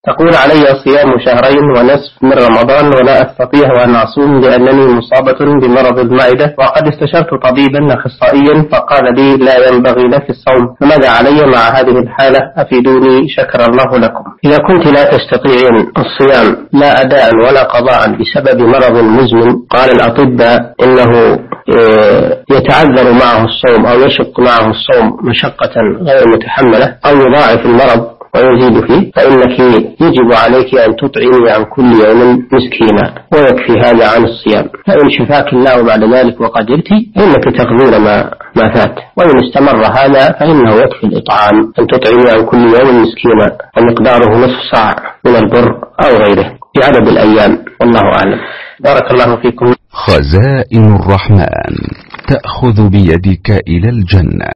تقول علي صيام شهرين ونصف من رمضان ولا أستطيع أن أصوم لأنني مصابة بمرض المعدة، وقد استشرت طبيبا أخصائيا فقال لي لا ينبغي لك الصوم، فماذا علي مع هذه الحالة؟ أفيدوني شكر الله لكم. إذا كنت لا تستطيعين الصيام لا أداء ولا قضاء بسبب مرض مزمن، قال الأطباء إنه يتعذر معه الصوم أو يشق معه الصوم مشقة غير متحملة أو يضاعف المرض ويزيد فيه، فإنك يجب عليك أن تطعمي عن كل يوم مسكينا، ويكفي هذا عن الصيام. فإن شفاك الله بعد ذلك وقدرت فإنك تقضين ما فات، وإن استمر هذا فإنه يكفي الإطعام، أن تطعمي عن كل يوم مسكينا ومقداره نصف صاع من البر أو غيره بعدد الأيام، والله أعلم. بارك الله فيكم. خزائن الرحمن تأخذ بيدك إلى الجنة.